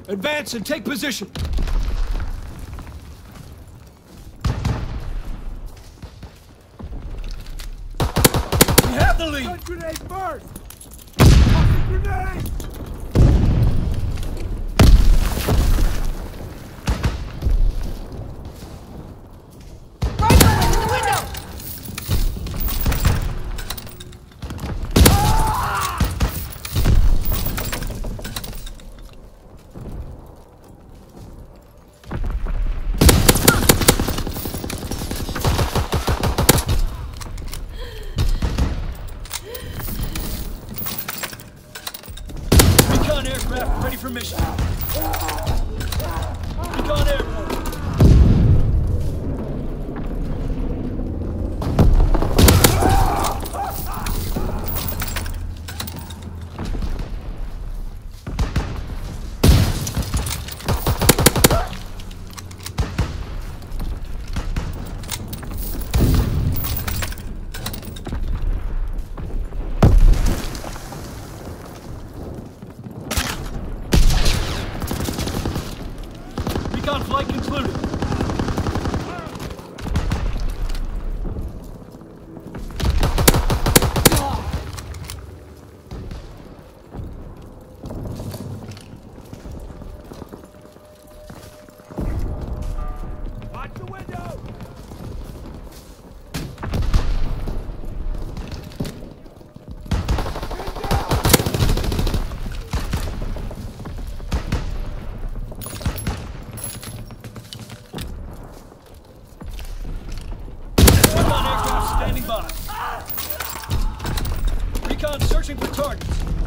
Advance and take position. We have the lead. Stun grenade first! Tossing grenade! Aircraft ready for mission. Recon airborne. Recon flight concluded. Watch the window! Recon aircraft standing by. Recon searching for targets.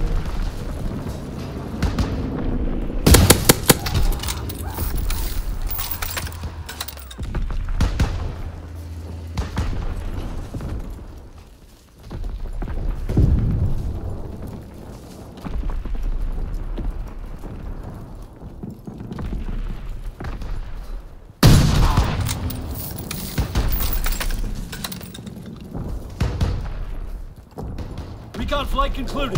Recon flight concluded.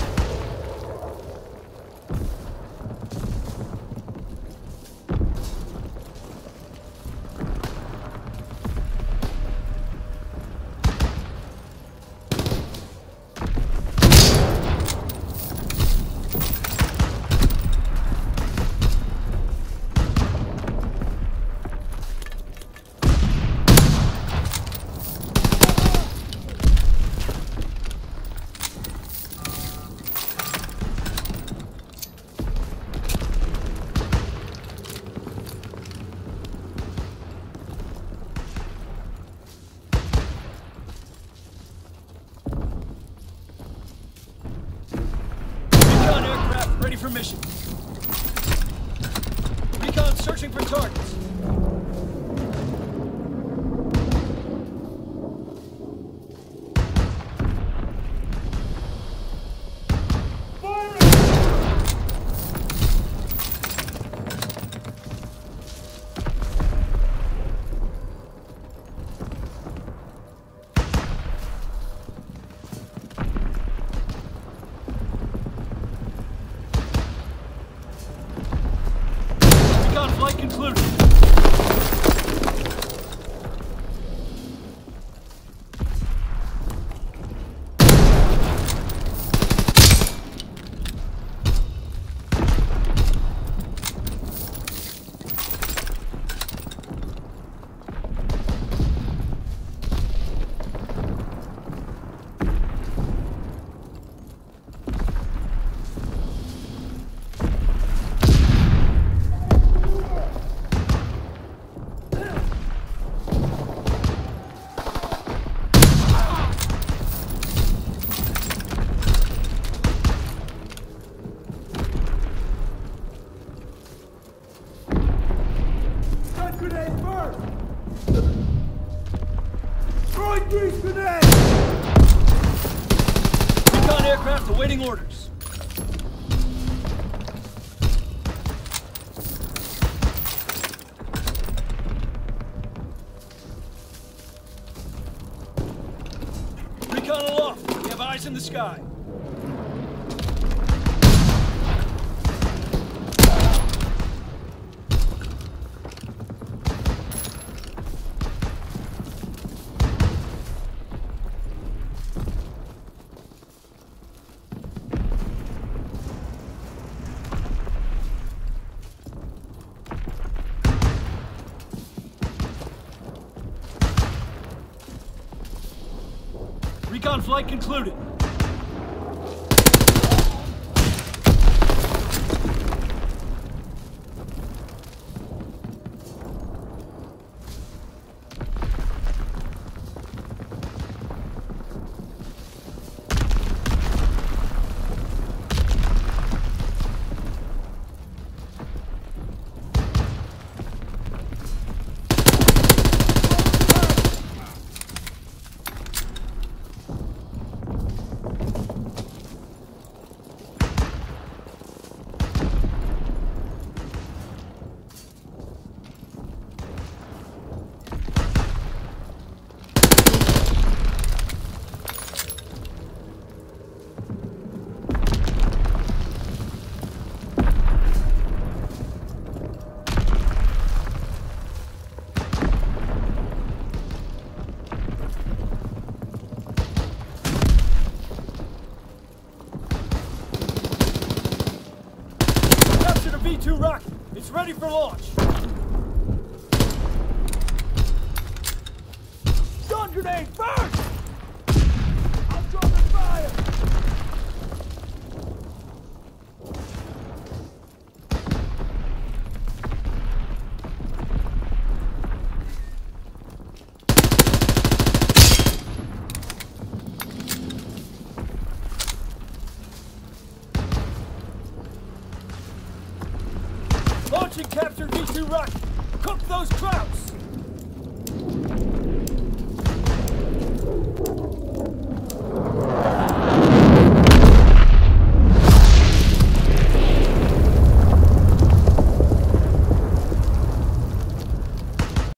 Recon aircraft ready for mission. Recon searching for targets. Recon flight concluded. Stun grenade first! Throwing grease grenade! Recon aircraft awaiting orders. Recon aloft. We have eyes in the sky. Recon flight concluded. V2 Rocket. It's ready for launch. Stun grenade first! I'm dropping fire! Launching captured V2 Rocket. Cook those Krauts!